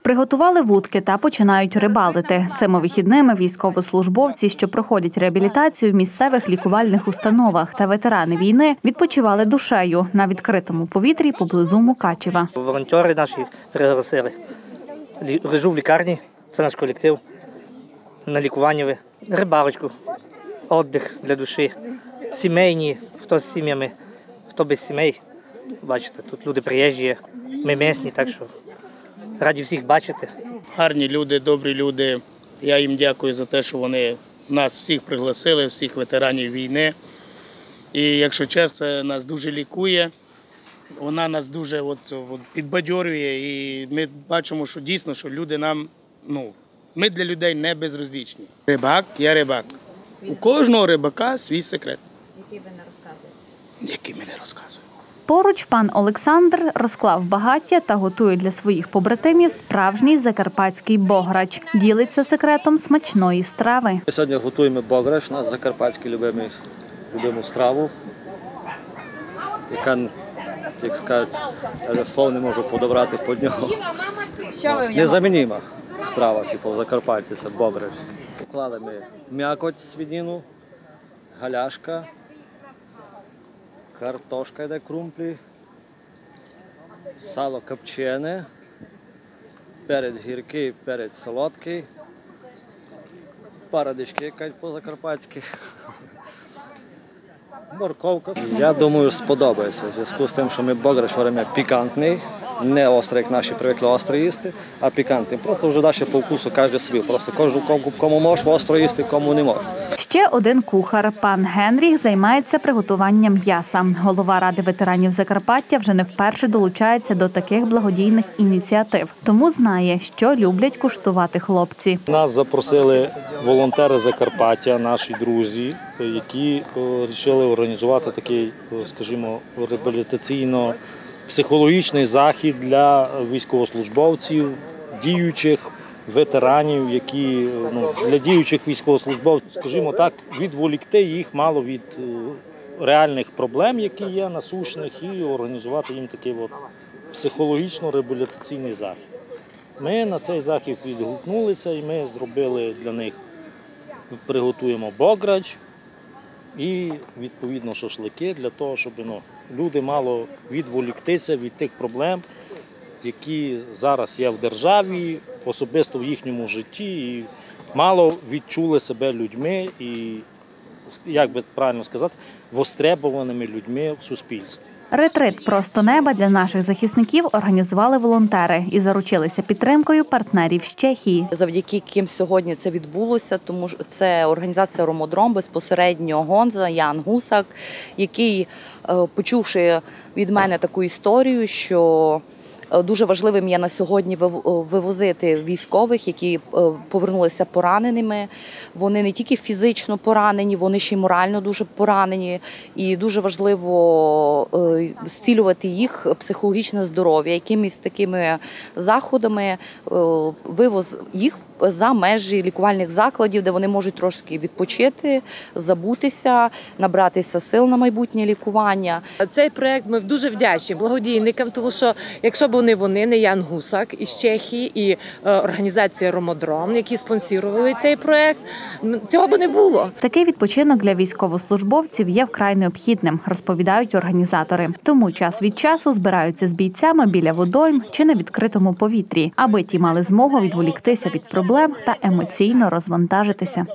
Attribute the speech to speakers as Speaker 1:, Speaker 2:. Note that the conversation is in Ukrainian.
Speaker 1: Приготували вудки та починають рибалити. Цими вихідними військовослужбовці, що проходять реабілітацію в місцевих лікувальних установах та ветерани війни, відпочивали душею на відкритому повітрі поблизу Мукачева.
Speaker 2: Волонтери наші пригласили. Лежу в лікарні, це наш колектив, на лікуванні, рибалочку, відпочинок для душі, сімейні, хто з сім'ями, хто без сімей. Бачите, тут люди приїжджі, ми місні, так що раді всіх бачити.
Speaker 3: Гарні люди, добрі люди. Я їм дякую за те, що вони нас всіх пригласили, всіх ветеранів війни. І якщо чесно, це нас дуже лікує, вона нас дуже підбадьорює. І ми бачимо, що дійсно, що люди нам, ми для людей не безразлічні. Рибак, я рибак. У кожного рибака свій секрет.
Speaker 1: Який ви не розказуєте?
Speaker 3: Який ми не розказуємо.
Speaker 1: Поруч пан Олександр розклав багаття та готує для своїх побратимів справжній закарпатський бограч. Ділиться секретом смачної страви.
Speaker 4: Ми сьогодні готуємо бограч, наш закарпатський любиму страву, яка, як скажуть, я слов не можу подобрати під нього. Незамінима страва, в Закарпатті, це бограч. Поклали ми м'якоть свинину, галяшка, картошка йде крумплі, сало копчене, перець гіркий, перець солодкий, парадички, якась по-закарпатськи, морковка. Я думаю, сподобається, в зв'язку з тим, що ми бограч варимо пікантний, не острий, як наші привикли остро їсти, а пікантний. Просто вже далі по вкусу кожен собі, просто кому можеш остро їсти, кому не можеш.
Speaker 1: Ще один кухар, пан Генріх, займається приготуванням м'яса. Голова Ради ветеранів Закарпаття вже не вперше долучається до таких благодійних ініціатив. Тому знає, що люблять куштувати хлопці.
Speaker 5: Нас запросили волонтери Закарпаття, наші друзі, які вирішили організувати такий, скажімо, реабілітаційно-психологічний захід для військовослужбовців, діючих ветеранів, які для діючих військовослужбовців, скажімо так, відволікти їх мало від реальних проблем, які є насущних, і організувати їм такий психологічно-реабілітаційний захід. Ми на цей захід відгукнулися і ми зробили для них, приготуємо бограч і, відповідно, шашлики для того, щоб люди мало відволіктися від тих проблем, які зараз є в державі, особисто в їхньому житті, і мало відчули себе людьми і, як би правильно сказати, востребованими людьми в суспільстві.
Speaker 1: Ретрит «Просто неба» для наших захисників організували волонтери і заручилися підтримкою партнерів з Чехії.
Speaker 6: Завдяки яким сьогодні це відбулося, тому що це організація «Ромодром», безпосередньо Гонза, Ян Гусак, який, почувши від мене таку історію, що дуже важливим є на сьогодні вивозити військових, які повернулися пораненими. Вони не тільки фізично поранені, вони ще й морально дуже поранені. І дуже важливо зцілювати їх психологічне здоров'я. Якимись такими заходами вивоз їх за межі лікувальних закладів, де вони можуть трошки відпочити, забутися, набратися сил на майбутнє лікування.
Speaker 7: Цей проєкт ми дуже вдячні благодійникам, тому що якщо б вони, не Ян Гусак із Чехії і організація «Ромодром», які спонсорували цей проєкт, цього б не було.
Speaker 1: Такий відпочинок для військовослужбовців є вкрай необхідним, розповідають організатори. Тому час від часу збираються з бійцями біля водойм чи на відкритому повітрі, аби ті мали змогу відволіктися від проблем та емоційно розвантажитися.